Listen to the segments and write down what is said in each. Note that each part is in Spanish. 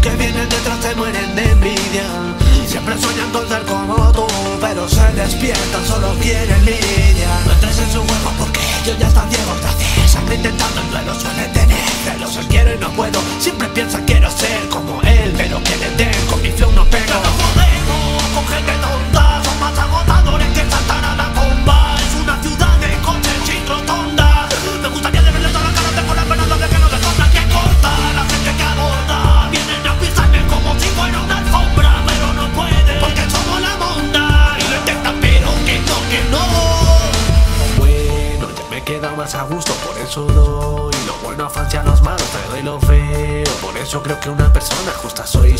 que vienen detrás te mueren de envidia. Siempre sueñan con ser como tú, pero se despiertan, solo quieren lidia. No entres en su juego porque ellos ya están ciegos de hacer sangre intentando el duelo, suelen tener celos. Él quiero y no puedo, siempre piensa quiero ser como él, pero que le den, con mi flow no pego. No podemos con gente tonta, son más agotadores que saltar a la comba. Es una ciudad de coches sin rotonda. Me gustaría de verles a la cara, tengo la esperanza de que no se tengan que cortar. La gente que aborda, vienen a pisarme como si fuera una alfombra, pero no pueden, porque somos la monda. Y lo intentan pero que no, que no. Bueno, ya me queda más a gusto, por eso doy lo bueno a Francia, a los malos te doy lo feo. Por eso creo que una persona justa soy.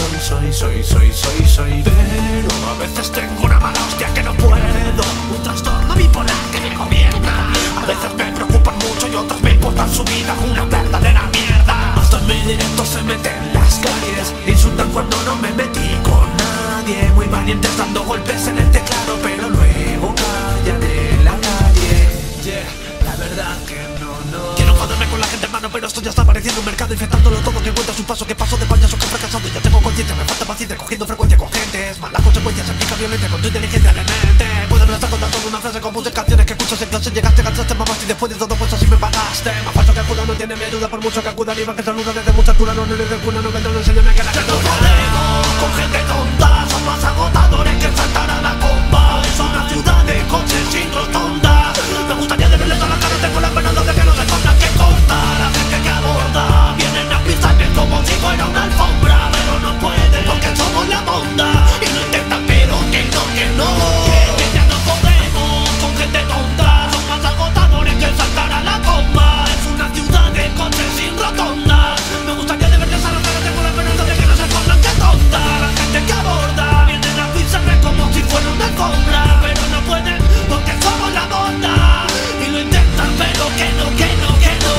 Pero a veces tengo una mala hostia que no puedo, un trastorno bipolar que me gobierna. A veces me preocupan mucho y otros me importan su vida, una verdadera mierda. Hasta en mi directo se meten en las calles, insultan cuando no me metí con nadie. Muy valientes dando golpes en el teclado, pero luego callan en la calle. La verdad que no. Quiero enfadarme con la gente hermano, pero esto ya está pareciendo un mercado, infectándolo todo, que encuentra su paso, que paso de payaso que he fracasado. Ya tengo conciencia, me falta paciencia, cogiendo frecuencia con gentes. Malas consecuencias, aplica violencia con tu inteligencia de mente. Puedo no estar contando una frase, compuse canciones que escuchas en clase. Llegaste, cansaste, mamaste y después de todo pues así me pagaste. Más falso que acuda, no tiene mi ayuda, por mucho que acuda. Ni que saluda desde mucha altura, no eres de cuna, no vendrán, enséñame que la que no podemos con gente tonta, son más agotadores que saltar a la comba. Es una ciudad de coches sin rotonda. Me gustaría de verles a la cara, tengo la esperanza de que no se tengan que cortar. La gente que aborda, vienen a pisarme como si fuera una alfombra, pero no pueden, porque somos la monda. Y lo intentan pero que no, que no. Que ya no podemos con gente tonta, son más agotadores que saltar a la comba. Es una ciudad de coches sin rotonda. Me gustaría de verles a la cara, tengo la esperanza de que no se pongan que tonta. La gente que aborda, vienen a pisarme como si fuera una alfombra, pero no pueden, porque somos la monda. Y lo intentan pero que no, que no, que no.